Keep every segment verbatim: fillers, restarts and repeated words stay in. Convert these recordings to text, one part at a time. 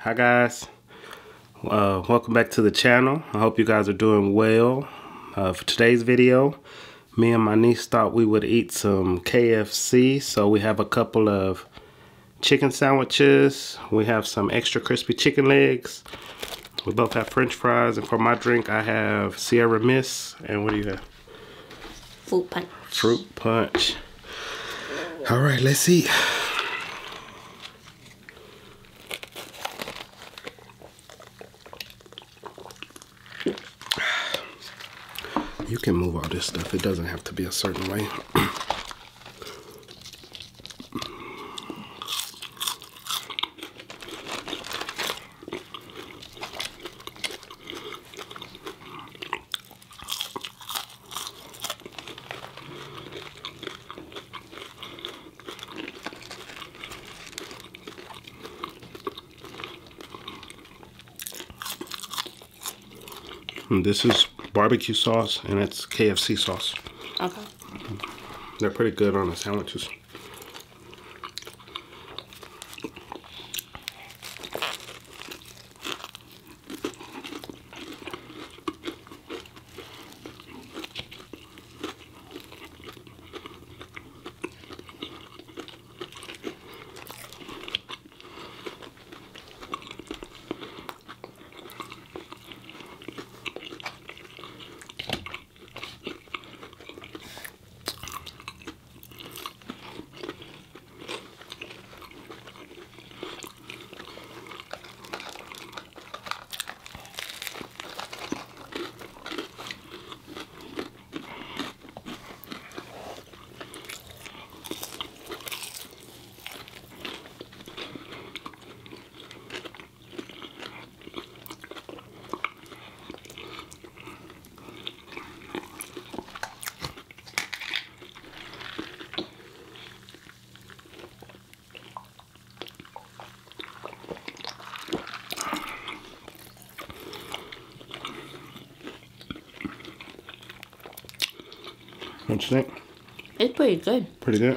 Hi guys, uh, welcome back to the channel. I hope you guys are doing well. Uh, for today's video, me and my niece thought we would eat some K F C, so we have a couple of chicken sandwiches. We have some extra crispy chicken legs. We both have french fries, and for my drink I have Sierra Mist. And what do you have? Fruit punch. Fruit punch. All right, let's eat. You can move all this stuff. It doesn't have to be a certain way. And this is barbecue sauce, and it's K F C sauce. Okay. They're pretty good on the sandwiches. What you think? It's pretty good. Pretty good.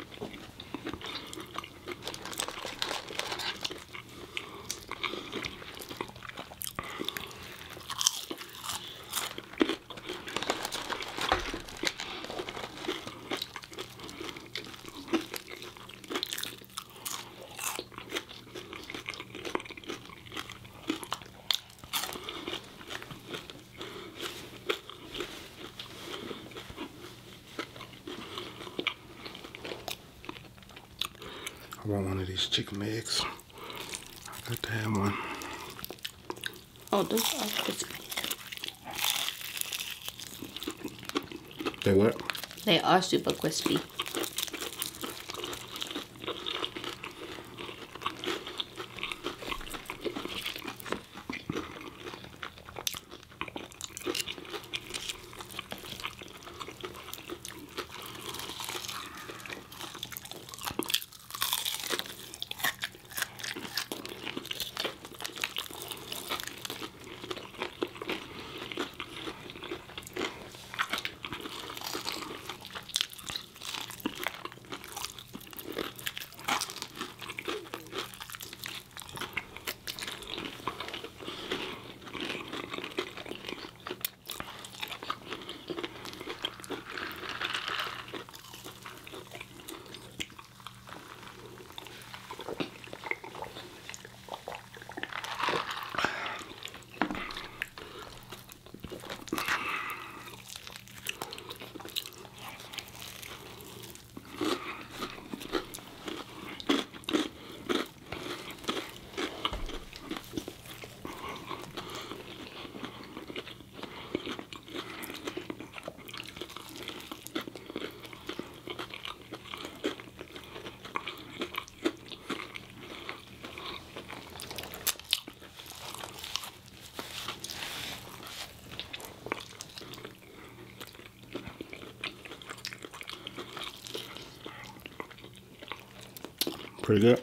I want one of these chicken legs. I got to have one. Oh, those are crispy. They what? They are super crispy. Pretty good.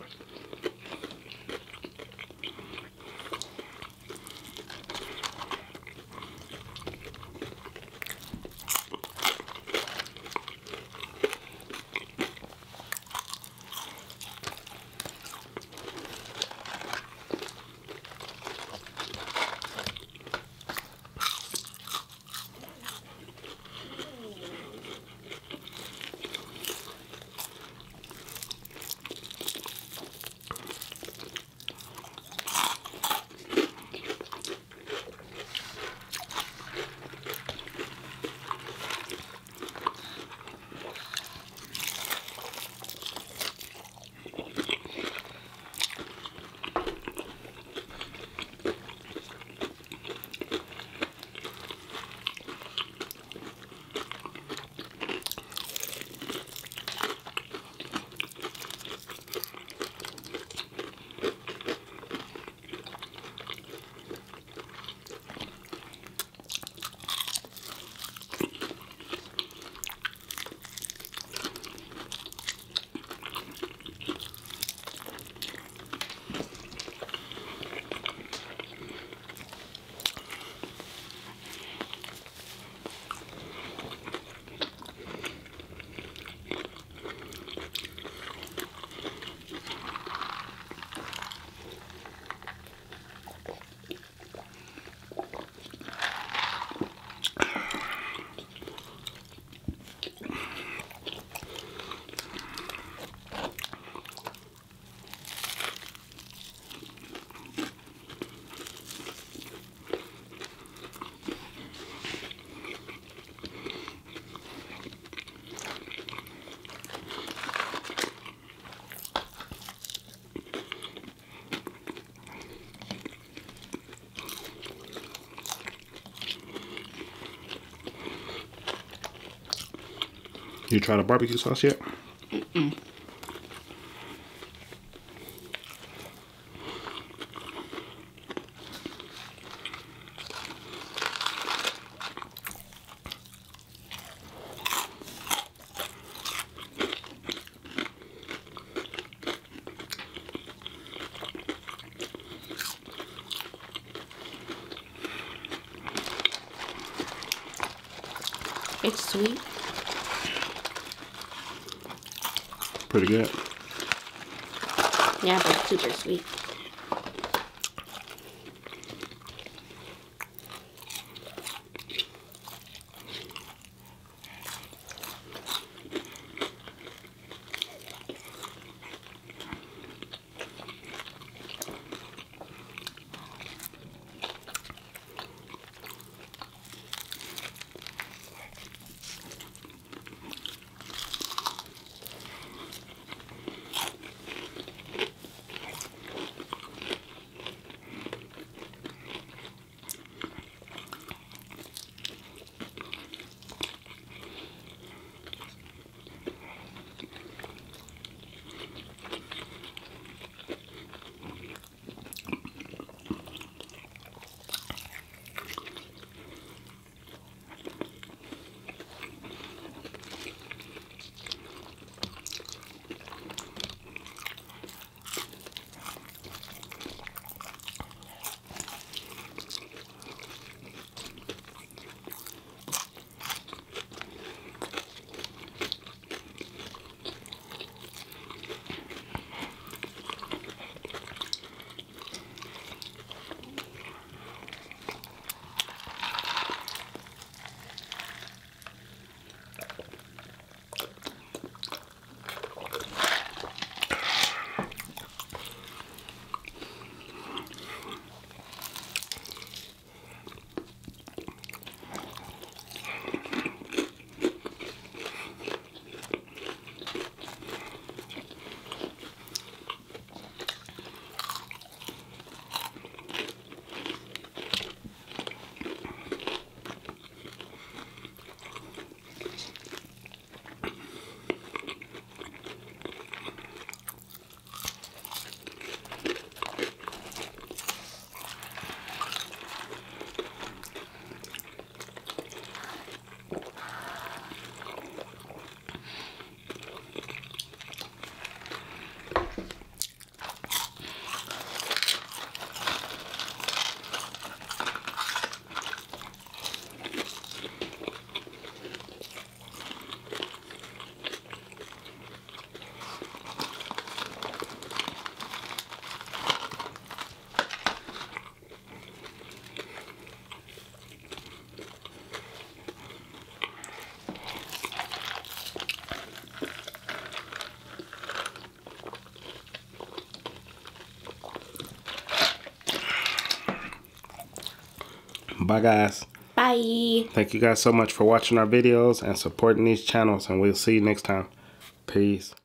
You tried the barbecue sauce yet? Mm-mm. It's sweet. Pretty good. Yeah, but super sweet. Bye, guys. Bye. Thank you guys so much for watching our videos and supporting these channels, and we'll see you next time. Peace.